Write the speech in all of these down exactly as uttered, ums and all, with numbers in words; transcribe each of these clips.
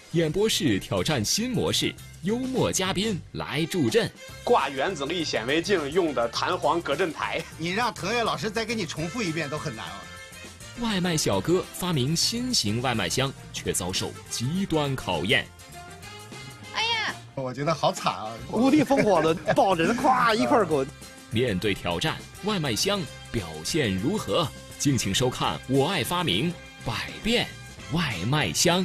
演播室挑战新模式，幽默嘉宾来助阵。 挂原子力显微镜用的弹簧隔震台， 你让腾越老师再给你重复一遍都很难啊。 外卖小哥发明新型外卖箱，却遭受极端考验。 哎呀，我觉得好惨啊！ 无地烽火了，抱着人咵一块滚。 面对挑战，外卖箱表现如何？敬请收看《我爱发明百变外卖箱》。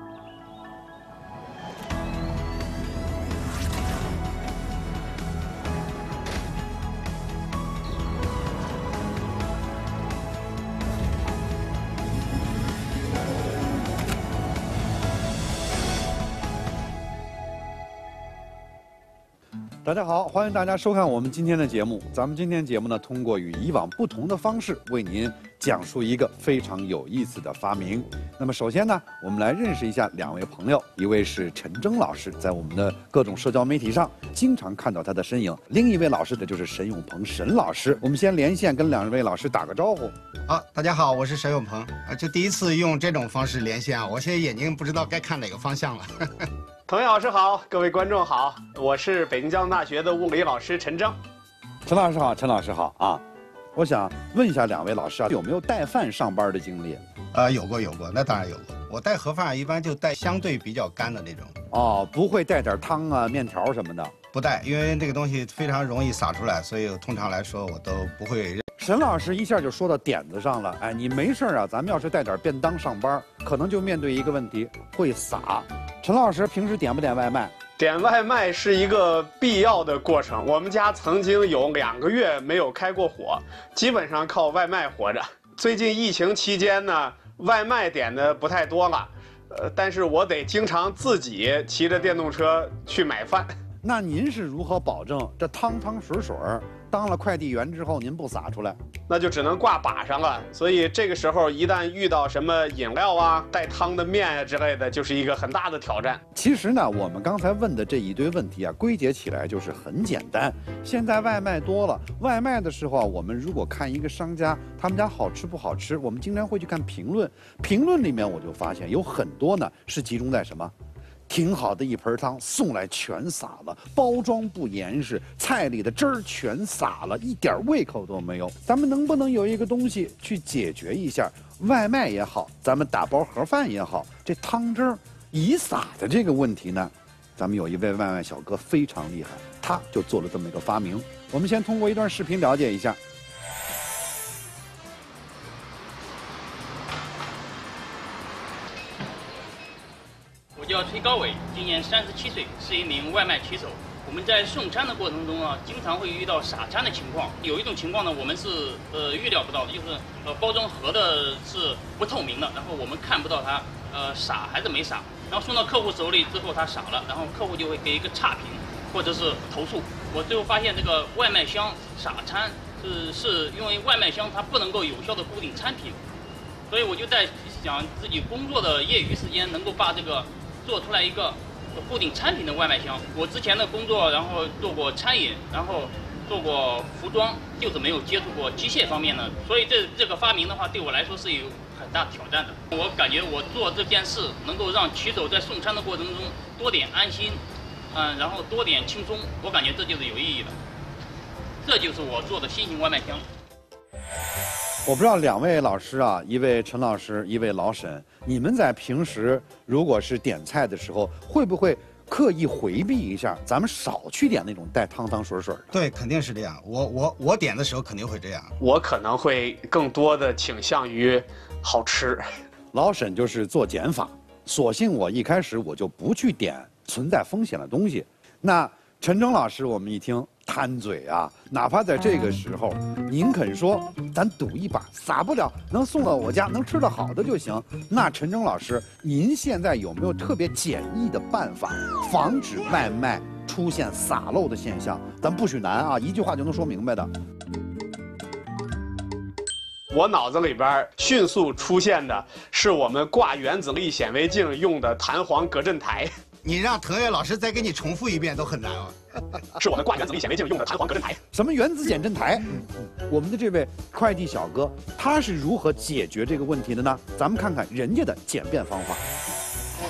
大家好，欢迎大家收看我们今天的节目。咱们今天节目呢，通过与以往不同的方式，为您讲述一个非常有意思的发明。那么首先呢，我们来认识一下两位朋友，一位是陈征老师，在我们的各种社交媒体上经常看到他的身影；另一位老师呢，就是沈永鹏沈老师。我们先连线跟两位老师打个招呼。 好，大家好，我是沈永鹏啊，就第一次用这种方式连线啊，我现在眼睛不知道该看哪个方向了。 腾越老师好，各位观众好，我是北京交通大学的物理老师陈征。 陈老师好，陈老师好啊！我想问一下两位老师啊，有没有带饭上班的经历？ 呃，有过有过，那当然有过。我带盒饭一般就带相对比较干的那种。 哦，不会带点汤啊、面条什么的？ 不带，因为这个东西非常容易洒出来，所以通常来说我都不会。 沈老师一下就说到点子上了，哎，你没事啊，咱们要是带点便当上班，可能就面对一个问题，会洒。陈老师平时点不点外卖？ 点外卖是一个必要的过程。我们家曾经有两个月没有开过火，基本上靠外卖活着。最近疫情期间呢，外卖点的不太多了，呃，但是我得经常自己骑着电动车去买饭。 那您是如何保证这汤汤水水当了快递员之后您不洒出来？ 那就只能挂把上了。所以这个时候一旦遇到什么饮料啊、带汤的面啊之类的，就是一个很大的挑战。 其实呢，我们刚才问的这一堆问题啊，归结起来就是很简单。现在外卖多了，外卖的时候啊，我们如果看一个商家他们家好吃不好吃，我们经常会去看评论。评论里面我就发现有很多呢是集中在什么？挺好的一盆汤送来全洒了，包装不严实，菜里的汁儿全洒了，一点胃口都没有。咱们能不能有一个东西去解决一下外卖也好，咱们打包盒饭也好，这汤汁儿已洒的这个问题呢？咱们有一位外卖小哥非常厉害，他就做了这么一个发明。我们先通过一段视频了解一下。 我叫崔高伟，今年三十七岁，是一名外卖骑手。我们在送餐的过程中啊，经常会遇到洒餐的情况。有一种情况呢，我们是呃预料不到的，就是呃包装盒的是不透明的，然后我们看不到它呃洒还是没洒。然后送到客户手里之后，它洒了，然后客户就会给一个差评或者是投诉。我最后发现这个外卖箱洒餐是是因为外卖箱它不能够有效的固定餐品，所以我就在想自己工作的业余时间能够把这个做出来一个固定餐品的外卖箱。我之前的工作，然后做过餐饮，然后做过服装，就是没有接触过机械方面的，所以这这个发明的话，对我来说是有很大挑战的。我感觉我做这件事能够让骑手在送餐的过程中多点安心，嗯，然后多点轻松，我感觉这就是有意义的。这就是我做的新型外卖箱。 我不知道两位老师啊，一位陈老师，一位老沈，你们在平时如果是点菜的时候，会不会刻意回避一下，咱们少去点那种带汤汤水水的？ 对，肯定是这样。我我我点的时候肯定会这样。 我可能会更多的倾向于好吃。 老沈就是做减法，索性我一开始我就不去点存在风险的东西。那陈征老师，我们一听贪嘴啊，哪怕在这个时候，您肯说咱赌一把，洒不了，能送到我家，能吃得好的就行。那陈征老师，您现在有没有特别简易的办法，防止外卖出现洒漏的现象？咱不许难啊，一句话就能说明白的。 我脑子里边迅速出现的是我们挂原子力显微镜用的弹簧隔震台。 你让腾越老师再给你重复一遍都很难啊。 是我们挂原子力显微镜用的弹簧隔震台。 什么原子减震台？我们的这位快递小哥他是如何解决这个问题的呢？咱们看看人家的简便方法。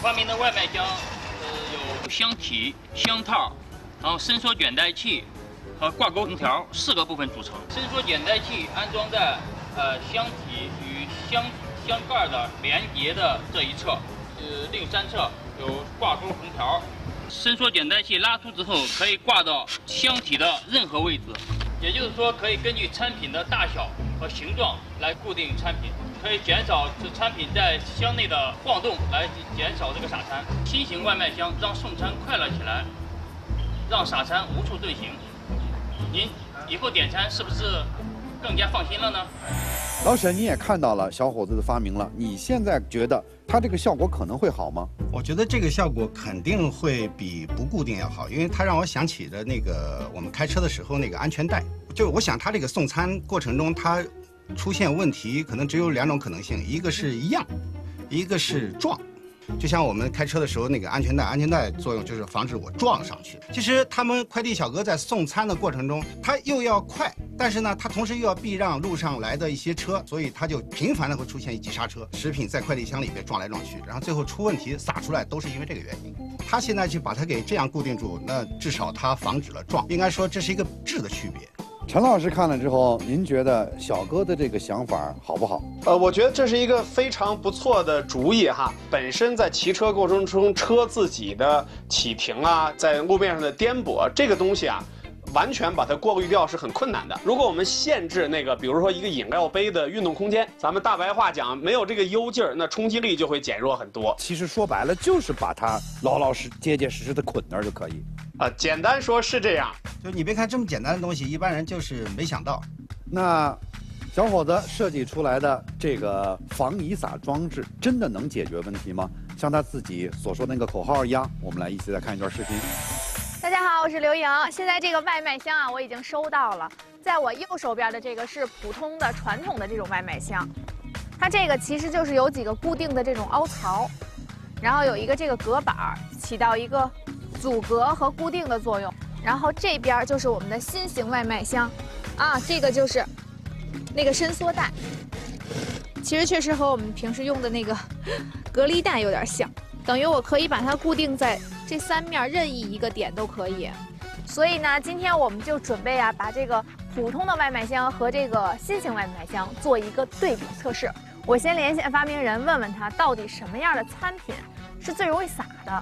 发明的外卖箱，呃，有箱体、箱套，然后伸缩卷带器和挂钩横条四个部分组成。伸缩卷带器安装在呃箱体与箱箱盖的连接的这一侧，呃，另三侧有挂钩横条。伸缩卷带器拉出之后，可以挂到箱体的任何位置，也就是说，可以根据产品的大小和形状来固定产品，可以减少这产品在箱内的晃动，来减少这个撒餐。新型外卖箱让送餐快乐起来，让撒餐无处遁形。您以后点餐是不是更加放心了呢？ 老沈，你也看到了小伙子的发明了，你现在觉得它这个效果可能会好吗？ 我觉得这个效果肯定会比不固定要好，因为它让我想起了那个我们开车的时候那个安全带。就我想它这个送餐过程中，它出现问题可能只有两种可能性，一个是一样，一个是撞。就像我们开车的时候那个安全带，安全带作用就是防止我撞上去。其实他们快递小哥在送餐的过程中，他又要快，但是呢，他同时又要避让路上来的一些车，所以他就频繁的会出现急刹车，食品在快递箱里边撞来撞去，然后最后出问题洒出来都是因为这个原因。他现在去把它给这样固定住，那至少他防止了撞，应该说这是一个质的区别。 陈老师看了之后，您觉得小哥的这个想法好不好？ 呃，我觉得这是一个非常不错的主意哈。本身在骑车过程中，车自己的启停啊，在路面上的颠簸，这个东西啊，完全把它过滤掉是很困难的。如果我们限制那个，比如说一个饮料杯的运动空间，咱们大白话讲，没有这个 U 劲儿，那冲击力就会减弱很多。 其实说白了，就是把它老老实、结结实实的捆那儿就可以。 啊、呃，简单说是这样。 就你别看这么简单的东西，一般人就是没想到。 那小伙子设计出来的这个防遗撒装置，真的能解决问题吗？像他自己所说的那个口号一样，我们来一起再看一段视频。 大家好，我是刘莹。现在这个外卖箱啊，我已经收到了。在我右手边的这个是普通的传统的这种外卖箱，它这个其实就是有几个固定的这种凹槽，然后有一个这个隔板，起到一个阻隔和固定的作用。然后这边就是我们的新型外卖箱，啊，这个就是那个伸缩带，其实确实和我们平时用的那个隔离带有点像，等于我可以把它固定在这三面任意一个点都可以。所以呢，今天我们就准备啊，把这个普通的外卖箱和这个新型外卖箱做一个对比测试。我先连线发明人，问问他到底什么样的餐品是最容易撒的。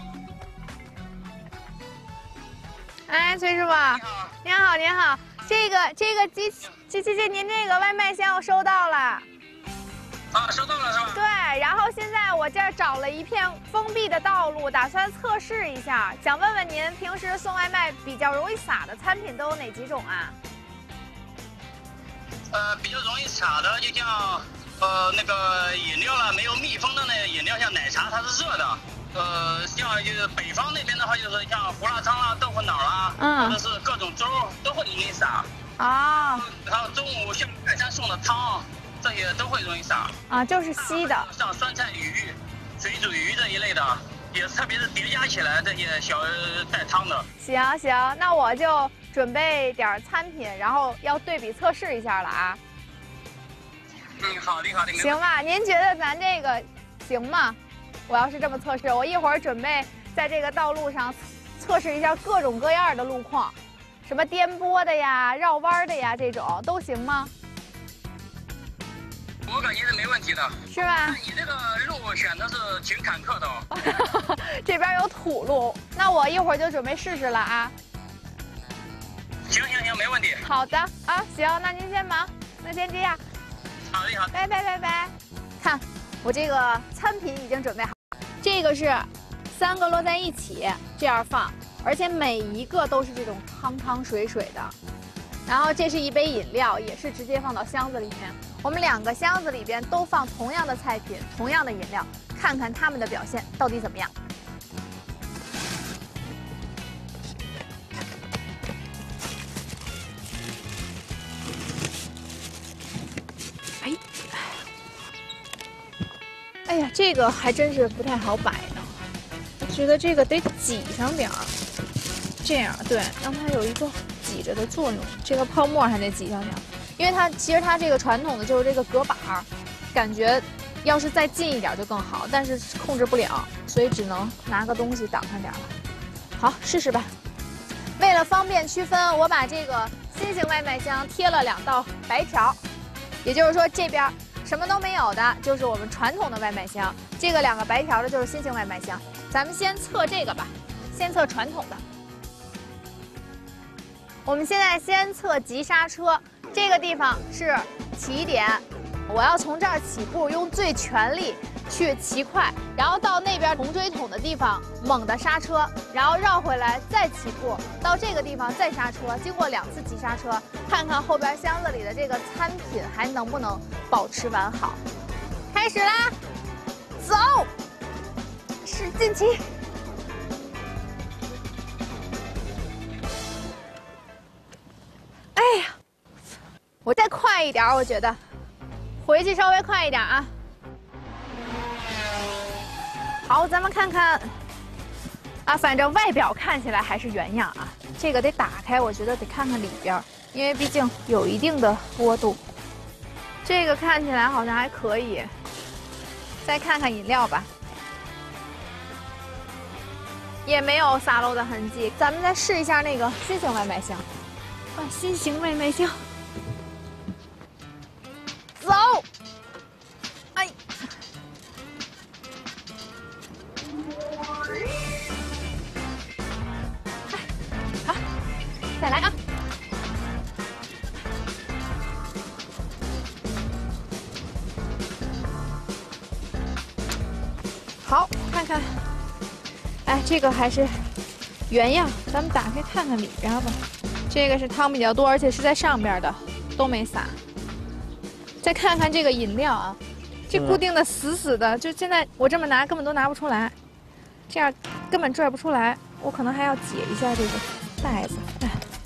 哎，崔师傅，您好，您好，这个这个机器，这这这您这个外卖箱我收到了。 啊，收到了是吧？ 对，然后现在我这儿找了一片封闭的道路，打算测试一下，想问问您，平时送外卖比较容易撒的餐品都有哪几种啊？ 呃，比较容易撒的，就像呃那个饮料了，没有密封的那个饮料，像奶茶它是热的。呃，像就是北方那边的话，就是像胡辣汤啦、豆腐脑啦，嗯，或者是各种粥都会容易撒。 啊。 还有中午像快餐送的汤，这些都会容易撒。 啊，就是稀的。 像酸菜鱼、水煮鱼这一类的，也特别是叠加起来这些小带汤的。 行行，那我就准备点餐品，然后要对比测试一下了啊。 嗯，好的好的。 行吧，您觉得咱这个行吗？我要是这么测试，我一会儿准备在这个道路上测试一下各种各样的路况，什么颠簸的呀、绕弯的呀，这种都行吗？ 我感觉是没问题的， 是吧？ 你这个路选的是挺坎坷的哦。 这边有土路，那我一会儿就准备试试了啊。 行行行，没问题。 好的啊，行，那您先忙，那先这样。 好的好的， 拜拜拜拜。看，我这个餐品已经准备好。这个是三个摞在一起这样放，而且每一个都是这种汤汤水水的。然后这是一杯饮料，也是直接放到箱子里面。我们两个箱子里边都放同样的菜品，同样的饮料，看看他们的表现到底怎么样。哎。哎呀，这个还真是不太好摆呢。我觉得这个得挤上点儿，这样对，让它有一个挤着的作用。这个泡沫还得挤上点儿，因为它其实它这个传统的就是这个隔板儿，感觉要是再近一点就更好，但是控制不了，所以只能拿个东西挡上点了。好，试试吧。为了方便区分，我把这个新型外卖箱贴了两道白条，也就是说这边什么都没有的就是我们传统的外卖箱，这个两个白条的就是新型外卖箱。咱们先测这个吧，先测传统的。我们现在先测急刹车，这个地方是起点，我要从这儿起步，用最全力去骑快，然后到那边红锥筒的地方猛地刹车，然后绕回来再起步，到这个地方再刹车，经过两次急刹车，看看后边箱子里的这个餐品还能不能保持完好。开始啦，走，使劲骑。哎呀，我再快一点，我觉得回去稍微快一点啊。好，咱们看看啊，反正外表看起来还是原样啊。这个得打开，我觉得得看看里边，因为毕竟有一定的坡度。这个看起来好像还可以，再看看饮料吧，也没有洒漏的痕迹。咱们再试一下那个新型外卖箱。啊，新型外卖箱，走！哎，好，再来啊！好，看看，哎，这个还是原样，咱们打开看看里边吧。这个是汤比较多，而且是在上边的，都没洒。再看看这个饮料啊，这固定的死死的，就现在我这么拿根本都拿不出来，这样根本拽不出来。我可能还要解一下这个袋子，哎，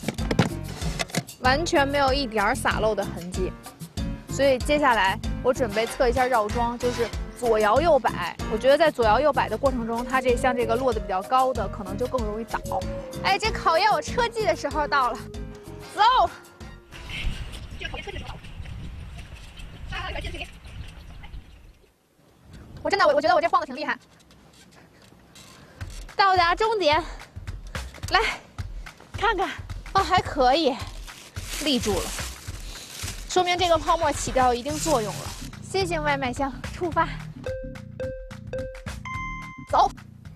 完全没有一点洒漏的痕迹。所以接下来我准备测一下绕桩，就是左摇右摆。我觉得在左摇右摆的过程中，它这像这个落得比较高的，可能就更容易倒。哎，这考验我车技的时候到了，走。这考验车技的时候到了。我真的，我我觉得我这晃的挺厉害。到达终点，来看看，哦，还可以，立住了，说明这个泡沫起到一定作用了。新型外卖箱出发，走。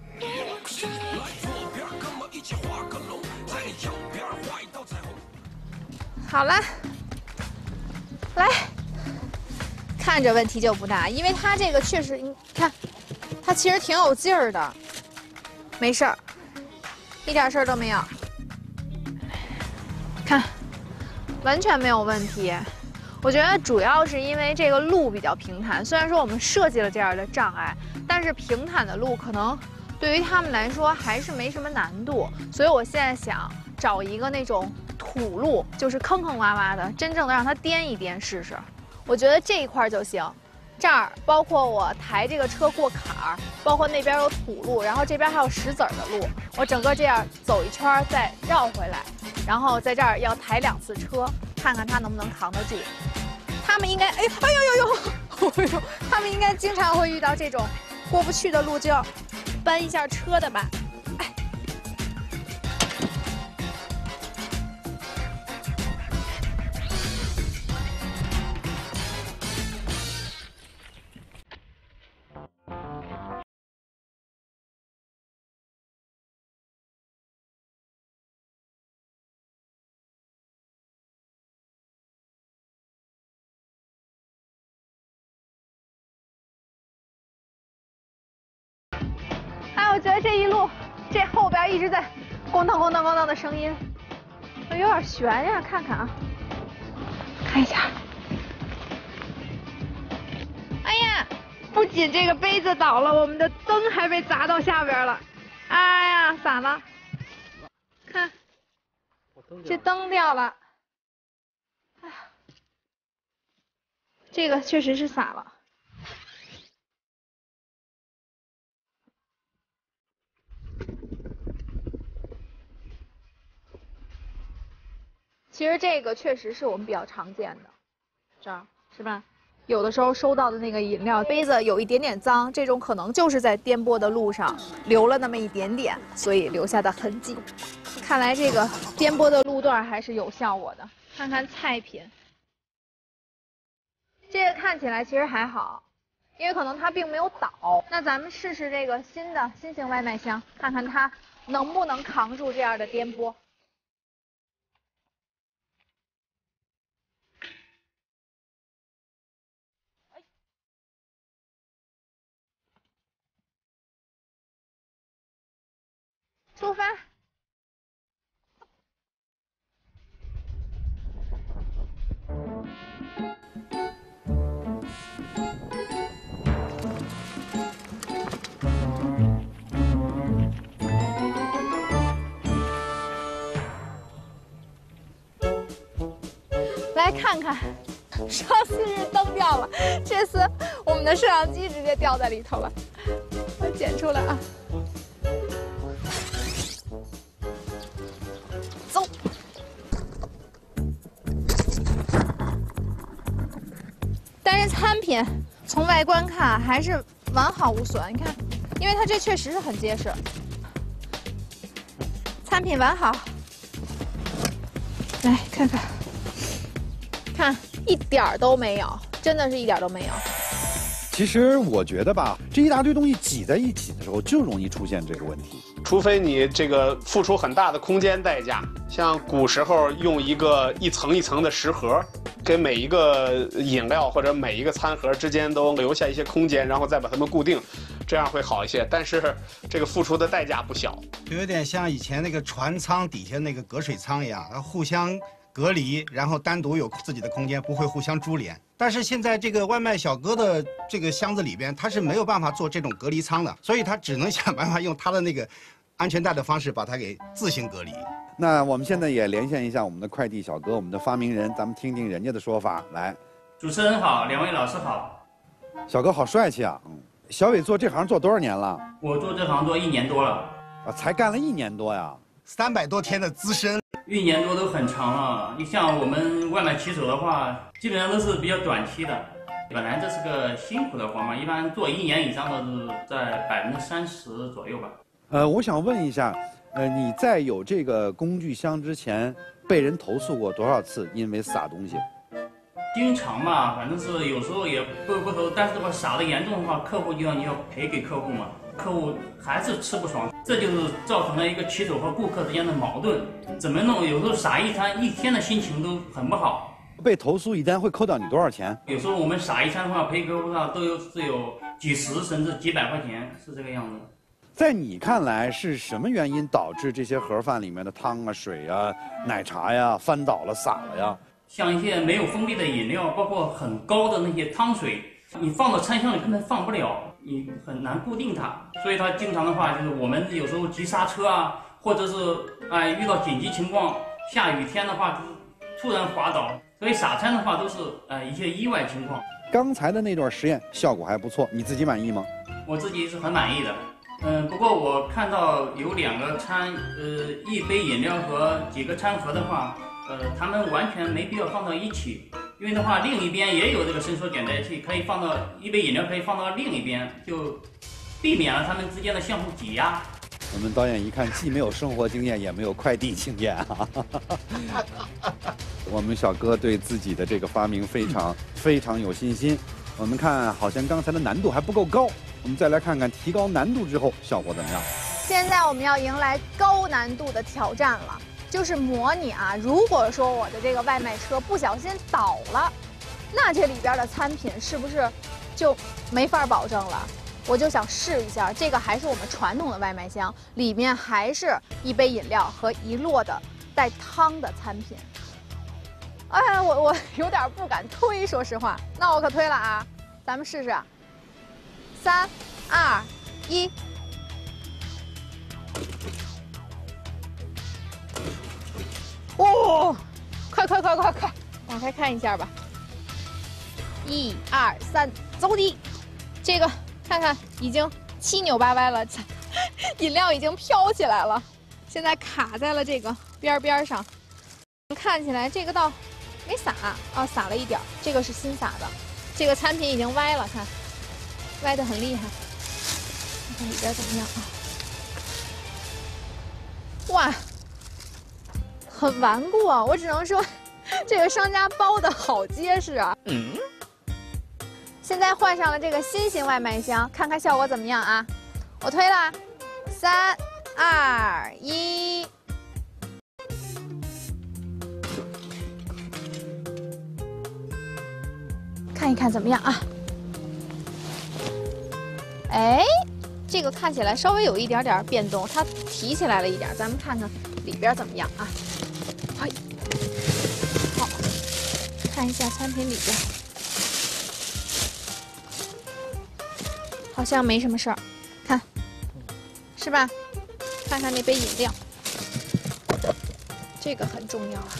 好了，来，看着问题就不大，因为它这个确实，你看，它其实挺有劲儿的，没事儿，一点事儿都没有。看，完全没有问题。我觉得主要是因为这个路比较平坦，虽然说我们设计了这样的障碍，但是平坦的路可能对于他们来说还是没什么难度，所以我现在想找一个那种土路，就是坑坑洼洼的，真正的让它颠一颠试试。我觉得这一块就行，这儿包括我抬这个车过坎儿，包括那边有土路，然后这边还有石子儿的路，我整个这样走一圈再绕回来，然后在这儿要抬两次车，看看它能不能扛得住。他们应该，哎呦哎呦呦呦，哎呦，他们应该经常会遇到这种过不去的路，就要搬一下车的吧。哎，哎，我觉得这一路，这后边一直在咣当咣当咣当的声音，有点悬呀，看看啊，看一下。哎呀，不仅这个杯子倒了，我们的灯还被砸到下边了。哎呀，洒了，看，这灯掉了。哎呀，这个确实是洒了。其实这个确实是我们比较常见的，这儿是吧？ 有的时候收到的那个饮料杯子有一点点脏，这种可能就是在颠簸的路上留了那么一点点，所以留下的痕迹。看来这个颠簸的路段还是有效果的。看看菜品，这个看起来其实还好，因为可能它并没有倒。那咱们试试这个新的新型外卖箱，看看它能不能扛住这样的颠簸。出发！来看看，上次是灯掉了，这次我们的摄像机直接掉在里头了。我捡出来啊！走。但是餐品从外观看还是完好无损，你看，因为它这确实是很结实。餐品完好，来看看。看，一点儿都没有，真的是一点儿都没有。 其实我觉得吧，这一大堆东西挤在一起的时候，就容易出现这个问题。 除非你这个付出很大的空间代价，像古时候用一个一层一层的食盒，给每一个饮料或者每一个餐盒之间都留下一些空间，然后再把它们固定，这样会好一些。但是这个付出的代价不小， 就有点像以前那个船舱底下那个隔水舱一样，互相隔离，然后单独有自己的空间，不会互相株连。但是现在这个外卖小哥的这个箱子里边，他是没有办法做这种隔离舱的，所以他只能想办法用他的那个安全带的方式把它给自行隔离。 那我们现在也连线一下我们的快递小哥，我们的发明人，咱们听听人家的说法。来， 主持人好，两位老师好。 小哥好帅气啊！嗯，小伟做这行做多少年了？ 我做这行做一年多了。 啊，才干了一年多呀？ 三百多天的资深。 一年多都很长了，你像我们外卖骑手的话，基本上都是比较短期的。本来这是个辛苦的活嘛，一般做一年以上的是在百分之三十左右吧。 呃，我想问一下，呃，你在有这个工具箱之前，被人投诉过多少次？因为撒东西？ 经常吧，反正是有时候也不不投，但是的话撒的严重的话，客户就要你要赔给客户嘛。客户还是吃不爽，这就是造成了一个骑手和顾客之间的矛盾。怎么弄？有时候撒一餐，一天的心情都很不好。 被投诉一单会扣掉你多少钱？ 有时候我们撒一餐的话，赔客户上都有是有几十甚至几百块钱，是这个样子。 在你看来，是什么原因导致这些盒饭里面的汤啊、水啊、奶茶呀翻倒了、洒了呀？ 像一些没有封闭的饮料，包括很高的那些汤水，你放到餐箱里根本放不了。你很难固定它，所以它经常的话就是我们有时候急刹车啊，或者是哎、呃、遇到紧急情况，下雨天的话就是突然滑倒，所以撒餐的话都是呃一些意外情况。 刚才的那段实验效果还不错，你自己满意吗？ 我自己是很满意的，嗯、呃，不过我看到有两个餐，呃，一杯饮料和几个餐盒的话，呃，他们完全没必要放到一起。因为的话，另一边也有这个伸缩卷带器，可以放到一杯饮料可以放到另一边，就避免了他们之间的相互挤压。 我们导演一看，既没有生活经验，也没有快递经验啊。我们小哥对自己的这个发明非常非常有信心。我们看，好像刚才的难度还不够高，我们再来看看提高难度之后效果怎么样。 现在我们要迎来高难度的挑战了。就是模拟啊，如果说我的这个外卖车不小心倒了，那这里边的餐品是不是就没法保证了？我就想试一下，这个还是我们传统的外卖箱，里面还是一杯饮料和一摞的带汤的餐品。哎，我我有点不敢推，说实话。那我可推了啊，咱们试试。三、二、一。哦，快快快快快，打开看一下吧。一二三，走你！这个看看已经七扭八歪了，饮料已经飘起来了，现在卡在了这个边边上。看起来这个倒没洒啊，洒了一点，这个是新洒的。 这个餐品已经歪了，看，歪得很厉害。看看里边怎么样啊？哇，很顽固啊！我只能说，这个商家包的好结实啊。嗯。现在换上了这个新型外卖箱，看看效果怎么样啊？我推了，三、二、一。 看一看怎么样啊？哎，这个看起来稍微有一点点变动，它提起来了一点，咱们看看里边怎么样啊？哎，好，看一下餐品里边，好像没什么事儿，看，是吧？看看那杯饮料，这个很重要啊。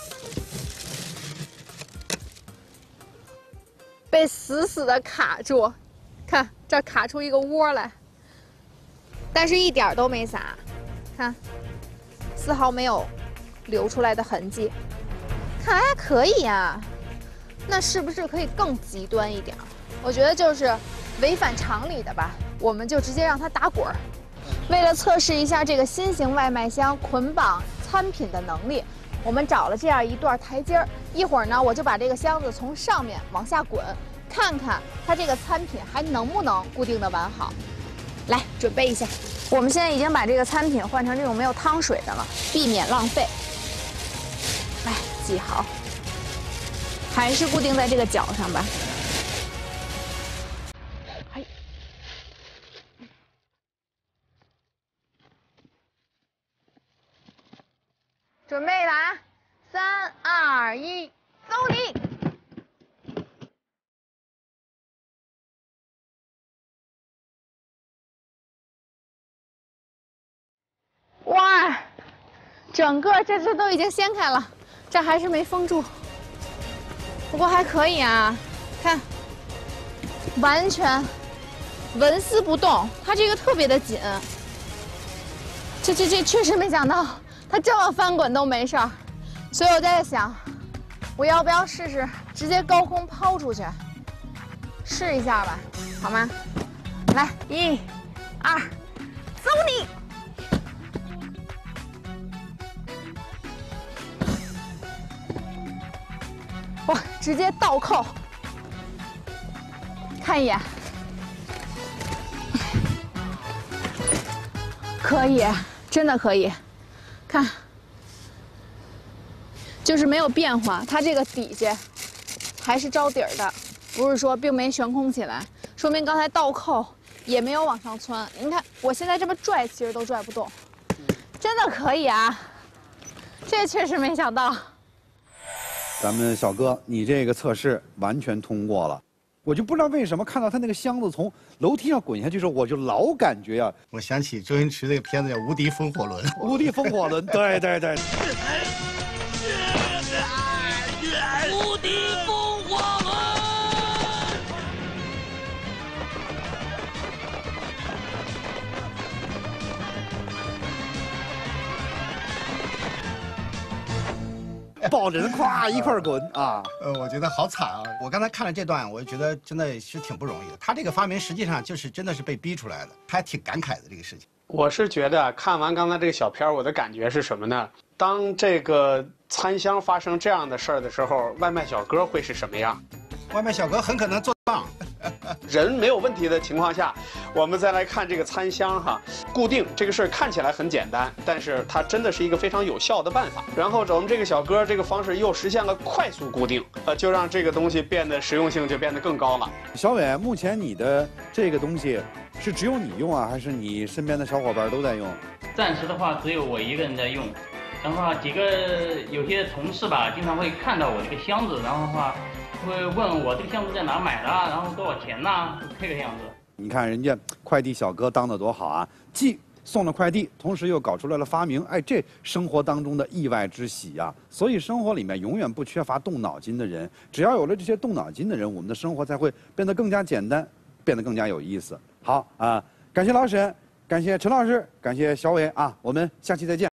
被死死的卡住，看这卡出一个窝来，但是一点都没洒，看，丝毫没有流出来的痕迹，看来还可以呀。那是不是可以更极端一点？我觉得就是违反常理的吧，我们就直接让它打滚儿。为了测试一下这个新型外卖箱捆绑餐品的能力。 我们找了这样一段台阶儿，一会儿呢，我就把这个箱子从上面往下滚，看看它这个餐品还能不能固定的完好。来，准备一下。我们现在已经把这个餐品换成这种没有汤水的了，避免浪费。来，系好，还是固定在这个角上吧。哎，准备了啊！ 三二一，走你！哇，整个这这都已经掀开了，这还是没封住，不过还可以啊，看，完全纹丝不动，它这个特别的紧。这这这确实没想到，它这么翻滚都没事儿。 所以我在想，我要不要试试直接高空抛出去，试一下吧，好吗？来，一、二，走你！哇，直接倒扣，看一眼，可以，真的可以，看。 就是没有变化，它这个底下还是着底儿的，不是说并没悬空起来，说明刚才倒扣也没有往上窜。您看我现在这么拽，其实都拽不动，真的可以啊！这确实没想到。 咱们小哥，你这个测试完全通过了，我就不知道为什么看到他那个箱子从楼梯上滚下去的时候，我就老感觉呀、啊， 我想起周星驰那个片子叫《无敌风火轮》。 无敌风火轮，对对对。 无敌风火轮！ 抱着人咵一块滚啊！ 呃，我觉得好惨啊！我刚才看了这段，我就觉得真的是挺不容易的。他这个发明实际上就是真的是被逼出来的，他还挺感慨的这个事情。 我是觉得看完刚才这个小片，我的感觉是什么呢？当这个餐箱发生这样的事儿的时候，外卖小哥会是什么样？ 外卖小哥很可能做棒。 人没有问题的情况下，我们再来看这个餐箱哈，固定这个事儿看起来很简单，但是它真的是一个非常有效的办法。然后我们这个小哥这个方式又实现了快速固定，呃，就让这个东西变得实用性就变得更高了。 小伟，目前你的这个东西是只有你用啊，还是你身边的小伙伴都在用？ 暂时的话，只有我一个人在用。然后几个有些同事吧，经常会看到我这个箱子，然后的话会问我这个箱子在哪买的，然后多少钱呐，这个样子。 你看人家快递小哥当得多好啊，既送了快递，同时又搞出来了发明，哎，这生活当中的意外之喜呀、啊。所以生活里面永远不缺乏动脑筋的人，只要有了这些动脑筋的人，我们的生活才会变得更加简单，变得更加有意思。好啊，感谢老沈，感谢陈老师，感谢小伟啊，我们下期再见。